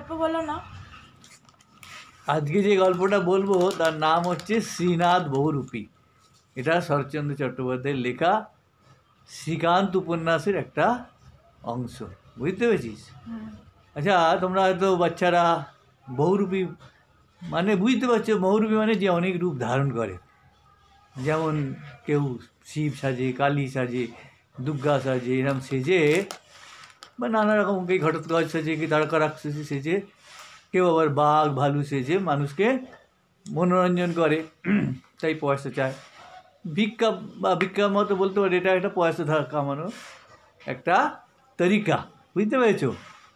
গল্প বলো না। আজকে যে গল্পটা বলবো তার নাম হচ্ছে শ্রীনাথ বহুরূপী। এটা শরৎচন্দ্র চট্টোপাধ্যায়ের লেখা শ্রীকান্ত উপন্যাসের একটা অংশ। বুঝতে পেরেছিস? আচ্ছা, তোমরা হয়তো বাচ্চারা বহুরূপী মানে বুঝতে পারছো, বহুরূপী মানে যে অনেক রূপ ধারণ করে। যেমন কেউ শিব সাজে, কালী সাজে, দুর্গা সাজে, এরম সেজে বা নানা রকম, কেউ ঘটোৎকচ সেজে, কি তারকা রাক্ষসী সেজে, কেউ আবার বাঘ ভালু সেজে মানুষকে মনোরঞ্জন করে, তাই পয়সা চায়। ভিক্ষা বা ভিক্ষার মতো বলতে পারে, এটা একটা পয়সা কামানোর একটা তরিকা। বুঝতে পেরেছো?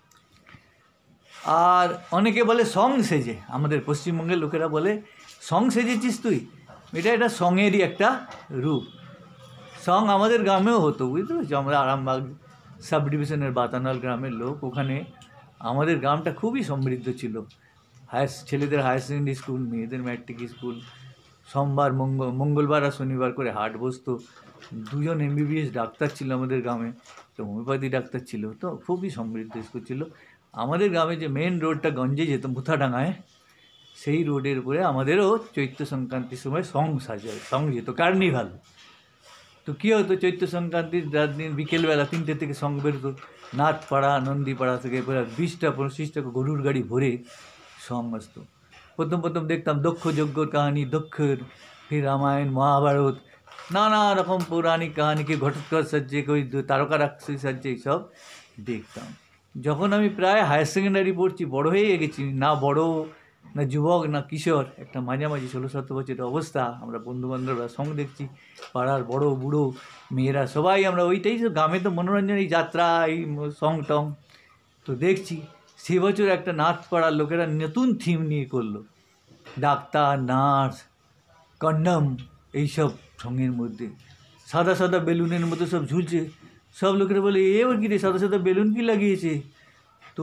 আর অনেকে বলে সং সেজে, আমাদের পশ্চিমবঙ্গের লোকেরা বলে সং সেজেছিস তুই, এটা সঙেরই একটা রূপ। সং আমাদের গ্রামেও হতো, বুঝতে পেরেছো? আমরা আরামবাগ সাব ডিভিশনের বাতানাল গ্রামের লোক। ওখানে আমাদের গ্রামটা খুবই সমৃদ্ধ ছিল। ছেলেদের হায়ার সেকেন্ডারি স্কুল, মেয়েদের ম্যাট্রিক স্কুল, সোমবার মঙ্গলবার আর শনিবার করে হাট বসতো। 2জন MBBS ডাক্তার ছিল আমাদের গ্রামে, তো হোমিওপ্যাথি ডাক্তার ছিল, তো খুবই সমৃদ্ধ স্কুল ছিল। আমাদের গ্রামে যে মেন রোডটা গঞ্জে যেত মুথাডাঙ্গায়, সেই রোডের উপরে আমাদেরও চৈত্র সংক্রান্তির সময় সং যেত, কার্নিভাল। তো কী হতো, চৈত্র সংক্রান্তির রাত দিন বিকেলবেলা 3টে থেকে সং বেরোতো। নাথপাড়া, নন্দীপাড়া থেকে প্রায় 20টা-25টা গরুর গাড়ি ভরে সং আসতো। প্রথম দেখতাম দক্ষ যজ্ঞর কাহিনী, দক্ষর, ফির রামায়ণ, মহাভারত, নানা রকম পৌরাণিক কাহিনীকে ঘটোৎকচ সাজছে, কেউ তারকা রাক্ষসী সাজছে, এইসব দেখতাম। যখন আমি প্রায় হায়ার সেকেন্ডারি পড়ছি, বড় হয়ে গেছি, না বড় না যুবক না কিশোর, একটা মাঝামাঝি 16-17 বছরের অবস্থা, আমরা বন্ধুবান্ধবরা সং দেখছি, পাড়ার বড় বুড়ো মেয়েরা সবাই আমরা ওইটাই তো গ্রামে তো মনোরঞ্জন, এই যাত্রা, এই সং টং তো দেখছি। সে বছর একটা নাচ পাড়ার লোকেরা নতুন থিম নিয়ে করলো, ডাক্তার, নার্স, কন্ডম, এইসব সঙ্গের মধ্যে সাদা সাদা বেলুনের মতো সব ঝুলছে। সব লোকেরা বলে, এবার কি রে, সাদা সাদা বেলুন কি লাগিয়েছে? তো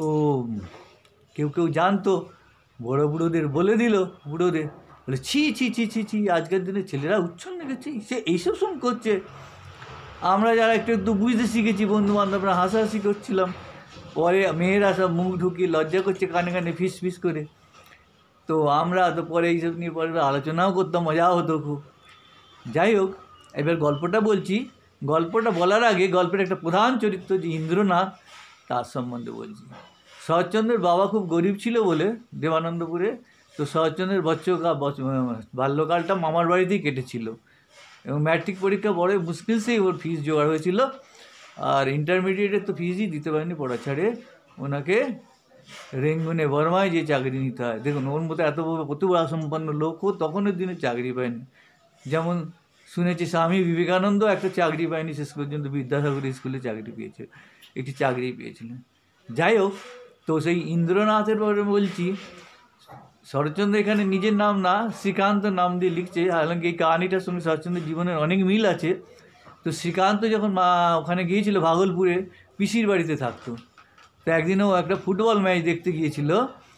কেউ জানতো, বড় বুড়োদের বলে দিল, বুড়োদের বলে ছি ছি ছি ছি ছি, আজকের দিনে ছেলেরা উচ্ছন্ন গেছে, সে এইসব সং করছে। আমরা যারা একটু বুঝতে শিখেছি, বন্ধু বান্ধবরা হাসাহাসি করছিলাম। পরে মেয়েরা সব মুখ ঢুকিয়ে লজ্জা করছে, কানে কানে ফিস ফিস করে। তো আমরা তো পরে এইসব নিয়ে পরে আলোচনাও করতাম, মজাও হতো খুব। যাই হোক, এবার গল্পটা বলছি। গল্পটা বলার আগে গল্পের একটা প্রধান চরিত্র যে ইন্দ্রনাথ, তার সম্বন্ধে বলছি। শরৎচন্দ্রের বাবা খুব গরিব ছিল বলে দেবানন্দপুরে, তো শরৎচন্দ্রের বাল্যকালটা মামার বাড়িতেই কেটেছিল, এবং ম্যাট্রিক পরীক্ষা বড় মুশকিল সেই ওর ফিস জোগাড় হয়েছিল। আর ইন্টারমিডিয়েটের তো ফিসই দিতে পারেনি, পড়া ছাড়ে ওনাকে রেঙ্গুনে বর্মায় যে চাকরি নিতে হয়। দেখুন, ওর মতো এত প্রতিভা সম্পন্ন লোকও তখনের দিনে চাকরি পায়নি। যেমন শুনেছি স্বামী বিবেকানন্দ একটা চাকরি পায়নি, শেষ পর্যন্ত বিদ্যাসাগর স্কুলে চাকরি পেয়েছে, একটি চাকরি পেয়েছিলেন। যাই হোক, তো সেই ইন্দ্রনাথের পরে বলছি, শরৎচন্দ্র এখানে নিজের নাম না শ্রীকান্ত নাম দিয়ে লিখছে, হালাঙ্কি এই কাহিনিটার সঙ্গে শরৎচন্দ্রের জীবনের অনেক মিল আছে। তো শ্রীকান্ত যখন ওখানে গিয়েছিল ভাগলপুরে, পিসির বাড়িতে থাকতো, তো একদিনও একটা ফুটবল ম্যাচ দেখতে গিয়েছিল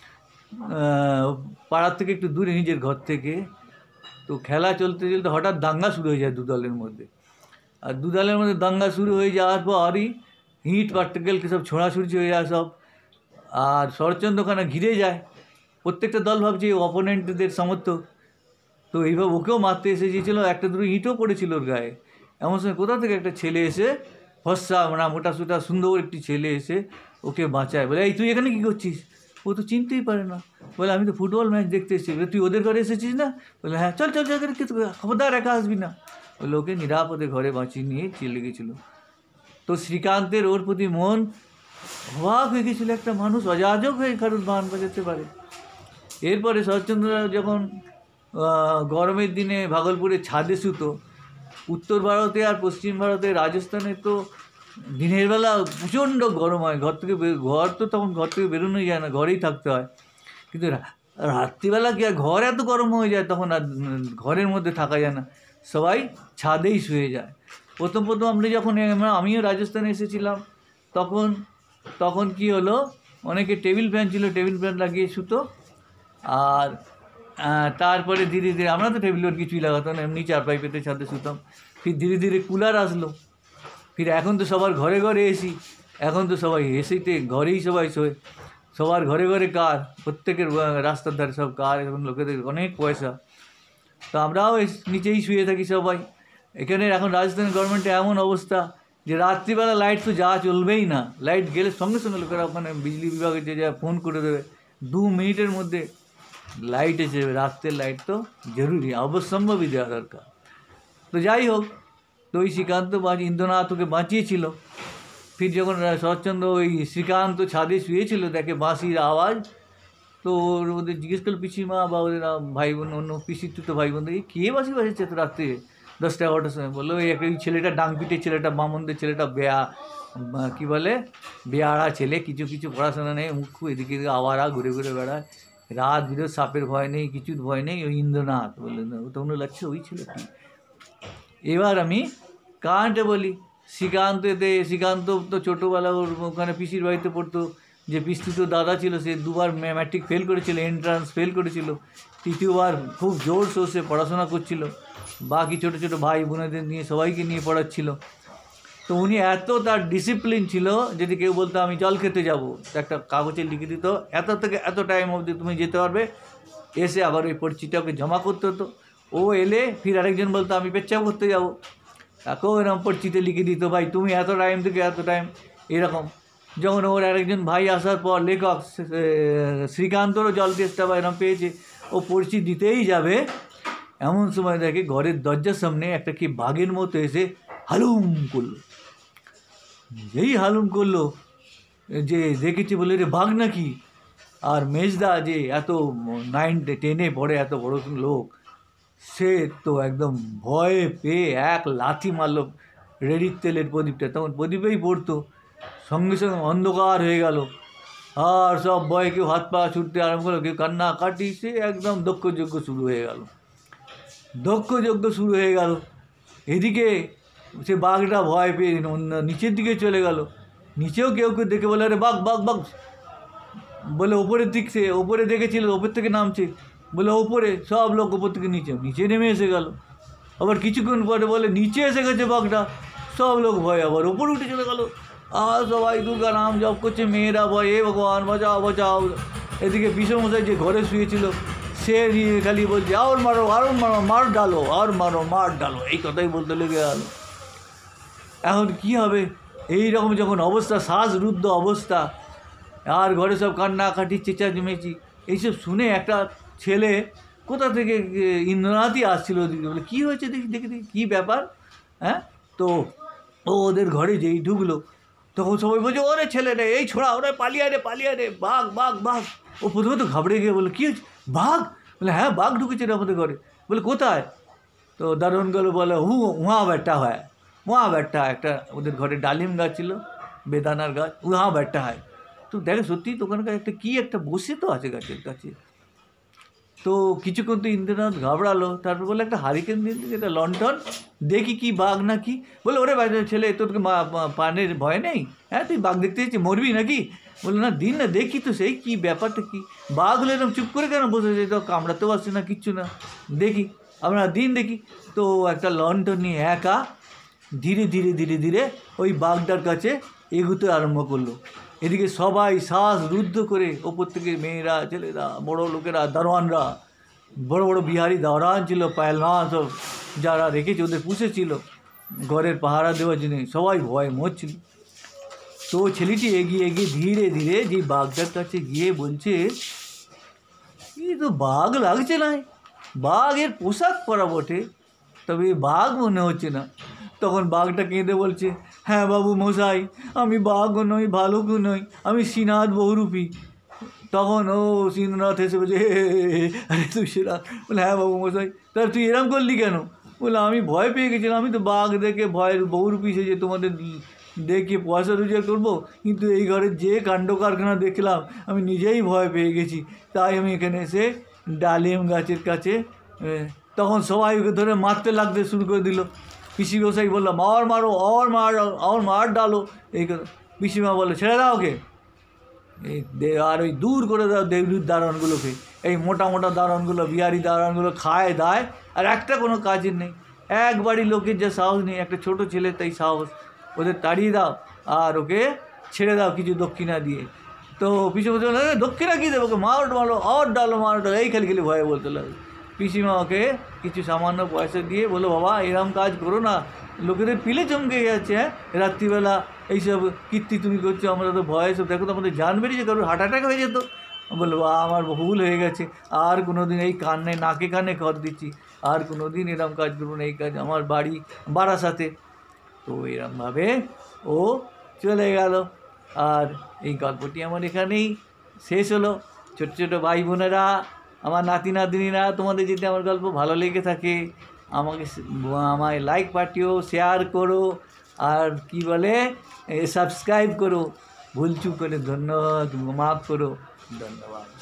পাড়ার থেকে একটু দূরে, নিজের ঘর থেকে। তো খেলা চলতে চলতে হঠাৎ দাঙ্গা শুরু হয়ে যায় দুদলের মধ্যে। আর দুদলের মধ্যে দাঙ্গা শুরু হয়ে যাওয়ার পরই হিট পার্টিকেলকে সব ছোড়াছুড়ি হয়ে যায় সব। আর শরৎচন্দ্র ওখানে ঘিরে যায়, প্রত্যেকটা দল ভাবছে অপোনেন্টদের সমর্থক, তো এইভাবে ওকেও মারতে এসে গিয়েছিলো, একটা দুটো ইঁটও পড়েছিল ওর গায়ে। এমন সময় কোথা থেকে একটা ছেলে এসে, ফর্সা মানে মোটা সোটা সুন্দর একটি ছেলে এসে ওকে বাঁচায়। বলে, এই তুই এখানে কী করছিস? ও তো চিনতেই পারে না, বলে আমি তো ফুটবল ম্যাচ দেখতে এসেছি। বলে, তুই ওদের ঘরে এসেছিস না? বলে, হ্যাঁ, চল চল চল, খবরদার একা আসবি না। বলে, ওকে নিরাপদে ঘরে বাঁচিয়ে নিয়ে চলে গেছিলো। তো শ্রীকান্তের ওর প্রতি মন অবাক হয়ে গেছিলো, একটা মানুষ অযাচক হয়ে কারোর বান বাজাতে পারে। এরপরে শরৎচন্দ্র যখন গরমের দিনে ভাগলপুরে ছাদে শুতো, উত্তর ভারতে আর পশ্চিম ভারতে, রাজস্থানে তো দিনের বেলা প্রচণ্ড গরম হয়, ঘর থেকে বেরোনোই যায় না, ঘরেই থাকতে হয়। কিন্তু রাত্রিবেলা কি আর ঘর এত গরম হয়ে যায়, তখন আর ঘরের মধ্যে থাকা যায় না, সবাই ছাদেই শুয়ে যায়। প্রথম আমরা যখন আমিও রাজস্থানে এসেছিলাম, তখন কি হলো, অনেকে টেবিল ফ্যান ছিল, টেবিল ফ্যান লাগিয়ে শুতো। আর তারপরে ধীরে ধীরে, আমরা তো টেবিলের কিছুই লাগাতাম না, এমনি চারপাই পেতে ছাদে শুতাম। ফির ধীরে ধীরে কুলার আসলো, ফির এখন তো সবার ঘরে ঘরে এসি, এখন তো সবাই এসিতে ঘরেই সবাই শোয়। সবার ঘরে ঘরে কার, প্রত্যেকের রাস্তার ধারে সব কার, এখন লোকেদের অনেক পয়সা। তো আমরাও নিচেই শুয়ে থাকি সবাই। এখানে এখন রাজস্থান গভর্নমেন্টে এমন অবস্থা যে রাত্রিবেলা লাইট তো যা চলবেই না, লাইট গেলে সঙ্গে সঙ্গে লোকেরা ওখানে বিজলি বিভাগে যে যা ফোন করে দেবে, 2 মিনিটের মধ্যে লাইট এসে যাবে। রাত্রের লাইট তো জরুরি, অবশ্যম্ভাবী দেওয়া দরকার। তো যাই হোক, তো ওই শ্রীকান্ত ইন্দ্রনাথ ওকে বাঁচিয়েছিল। ফির যখন শরৎচন্দ্র ওই শ্রীকান্ত ছাদে শুয়েছিল, দেখে বাঁশির আওয়াজ, তো ওদের জিজ্ঞেস করলো পিসিমা বা ওদের ভাই বোন, অন্য পিসির তো ভাই বোন, কে বাঁশি বাজাচ্ছে তো রাত্রে 10টা 11টার সময়? বললো এই ছেলেটা ডাংপিটের ছেলেটা, বামনদের ছেলেটা, কী বলে বেয়াড়া ছেলে, কিছু কিছু পড়াশোনা নেই, মুখ্য এদিকে আওয়ারা ঘুরে ঘুরে বেড়ায়, রাত বিরোধ, সাপের ভয় নেই, কিছুর ভয় নেই, ওই ইন্দ্রনাথ। বললেন তখন লাগছে ওই ছেলেটি। এবার আমি কারণটা বলি, শ্রীকান্ত তো ছোটোবেলা ওর ওখানে পিসির বাড়িতে পড়তো, যে পিসির দাদা ছিল, সে 2বার ম্যাট্রিক ফেল করেছিল, এন্ট্রান্স ফেল করেছিল, 3য়বার খুব জোর সোর্সে পড়াশোনা করছিল, বাকি ছোটো ছোটো ভাই বোনেদের নিয়ে সবাইকে নিয়ে পড়াচ্ছিল। তো উনি এত তার ডিসিপ্লিন ছিল, যদি কেউ বলতো আমি জল খেতে যাব, একটা কাগজে লিখে দিত এত থেকে এত টাইম অবধি তুমি যেতে পারবে, এসে আবার ওই পরিচিটা ওকে জমা করতে হতো। ও এলে ফির আরেকজন বলতো আমি পেচ্ছাপ করতে যাবো, তাকেও এরকম পরিচিতে লিখে দিত, ভাই তুমি এত টাইম থেকে এত টাইম, এরকম। যখন ওর আরেকজন ভাই আসার পর, লেখক শ্রীকান্তরও জল তেষ্টা বা এরকম পেয়েছে, ও পরিচিত দিতেই যাবে, এমন সময় দেখে ঘরের দরজার সামনে একটা কি বাঘের মতো এসে হালুম করলো। যেই হালুম করলো, যে দেখেছি বলে রে বাঘ নাকি? আর মেজদা যে এত 9-10-এ পড়ে, এত বড় লোক, সে তো একদম ভয়ে পেয়ে এক লাথি মারলো রেডির তেলের প্রদীপটা, তখন প্রদীপেই পড়তো, সঙ্গে সঙ্গে অন্ধকার হয়ে গেল, আর সব ভয়ে কেউ হাত পা ছুটতে আরম্ভ করলো, কেউ কান্নাকাটি, সে একদম দক্ষযজ্ঞ শুরু হয়ে গেল। এদিকে সে বাঘটা ভয় পেয়ে নিচের দিকে চলে গেল, নিচেও কেউ কেউ দেখে বলে আরে বাঘ বাঘ বাঘ, বলে ওপরের দিক, সে ওপরে দেখেছিল, ওপর থেকে নামছে, বলে ওপরে, সব লোক ওপর থেকে নিচে নেমে এসে গেল। আবার কিছুক্ষণ পরে বলে নিচে এসে গেছে বাঘটা, সব লোক ভয় আবার ওপরে উঠে চলে গেল, আর সবাই দুর্গা নাম জপ করছে, মেয়েরা ভয়, এ ভগবান বাঁচাও বাঁচাও। এদিকে বিষমশাই যে ঘরে শুয়েছিল, সে খালি বলছে আর মারো মার ডালো, এই কথাই বলতে লেগে গেল। এখন কি হবে? এই রকম যখন অবস্থা, শ্বাসরুদ্ধ অবস্থা, আর ঘরে সব কান্নাকাটি চেঁচামেচি, এইসব শুনে একটা ছেলে কোথা থেকে, ইন্দ্রনাথই আসছিল ওদিকে, বলে কী হয়েছে দেখি কী ব্যাপার, হ্যাঁ? তো ও ওদের ঘরে যেই ঢুকলো, তখন সবাই বলছে ওরে ছেলে রে, এই ছোড়া, ওরে পালিয়ে রে, বাঘ বাঘ বাঘ। ও প্রথমে তো ঘাবড়ে গিয়ে বলে কী হয়েছে, বাঘ? বলে হ্যাঁ বাঘ ঢুকেছে রে আমাদের ঘরে। বলে কোথায়? তো দারোয়ানগুলো বলে উহা ব্যাটটা একটা ওদের ঘরে ডালিম গাছ ছিল, বেদানার গাছ, উহা ব্যাটটা হয়। তো দেখে সত্যি তো ওখানকার একটা বসে তো আছে গাছের কাছে। তো কিছুক্ষণ তো ইন্দ্রনাথ ঘাবড়ালো, তারপর বলে একটা হারিকেন দিন, একটা লন্ঠন, দেখি কি বাঘ না কি। বলে ওরে ভাই ছেলে, তোকে পানের ভয় নেই? হ্যাঁ তুই বাঘ দেখতে যাচ্ছি, মরবি নাকি? বলে না দিন না দেখি তো, সেই কী ব্যাপারটা কী, বাঘ হলে এরকম চুপ করে কেন বসে যায়, তো কামড়াতেও আসছে না, কিচ্ছু না, দেখি আমরা দিন দেখি। তো একটা লন্ঠন নিয়ে একা ধীরে ধীরে ওই বাঘটার কাছে এগুতে আরম্ভ করলো। এদিকে সবাই শ্বাস রুদ্ধ করে, ওপর থেকে মেয়েরা, ছেলেরা, বড় লোকেরা, দারোয়ানরা, বড় বিহারি দারোয়ান ছিল, পায়লওয়ান সব যারা রেখেছে, ওদের পুষেছিল ঘরের পাহারা দেওয়ার জন্য, সবাই ভয় মরছিল। তো ছেলেটি এগিয়ে ধীরে যে বাঘটার কাছে গিয়ে বলছে এই তো বাঘ লাগছে না, বাঘের পোশাক পরা বটে, তবে বাঘ মনে হচ্ছে না। তখন বাঘটা কেঁদে বলছে হ্যাঁ বাবু মশাই, আমি বাঘও নই, ভালুকও নই, আমি শ্রীনাথ বহুরূপী। তখন ও শ্রীনাথ এসে বলছে আরে তুই শ্রীনাথ? বলে হ্যাঁ বাবু মশাই। তাহলে তুই এরম করলি কেন? বলে আমি ভয় পেয়ে গেছিলাম, আমি তো বাঘ দেখে ভয়ের বহুরূপী সেজে তোমাদের দেখে পয়সা রোজগার করবো, কিন্তু এই ঘরের যে কাণ্ড কারখানা দেখলাম আমি নিজেই ভয় পেয়ে গেছি, তাই আমি এখানে এসে ডালিম গাছের কাছে। তখন সবাই ওকে ধরে লাগতে শুরু করে দিল। পিসি মশাই বললাম আর মার ডালো, এই কথা। পিসিমা বললো ছেড়ে দাও ওকে, আর ওই দূর করে দাও দেবরুর দারোয়ানগুলোকে, এই মোটা দারোয়ানগুলো, বিহারি দারোয়ানগুলো খায় দায়, আর একটা কোনো কাজের নেই। এক বাড়ির লোকের যা সাহস নেই, একটা ছোট ছেলে তাই সাহস, ওদের তাড়িয়ে দাও আর ওকে ছেড়ে দাও কিছু দক্ষিণা দিয়ে। তো পিসিমা বলছে দক্ষিণা কী দেবো, ওকে মার মারো আর ডালো মার ডালো, এই খালি ভয়ে বলতে লাগলো। পিসিমা ওকে কিছু সামান্য পয়সা দিয়ে বললো, বাবা এরকম কাজ করো না, লোকেদের পিলে চমকে যাচ্ছে, হ্যাঁ রাত্রিবেলা এইসব কীর্তি তুমি করছো, আমরা তো ভয়ে সব, দেখো তো আমাদের জান বেরিয়েছে, কারোর হার্ট অ্যাটাক হয়ে যেত। বললো বা আমার ভুল হয়ে গেছে, আর কোনো দিন এই কানে নাকে কানে খত দিচ্ছি, আর কোনো দিন এরকম কাজ করবো না, এই কাজ আমার বাড়ি বারাসাতে। তো এরকমভাবে ও চলে গেল। আর এই গল্পটি আমার এখানেই শেষ হলো। ছোটো ছোটো ভাই বোনেরা, আমার নাতি নাতনিরা, তোমাদের যদি আমার গল্প ভালো লেগে থাকে আমায় লাইক পাঠিও, শেয়ার করো, আর কি বলে সাবস্ক্রাইব করো, ভুলচুক করে ধন্যবাদ, মাফ করো, ধন্যবাদ।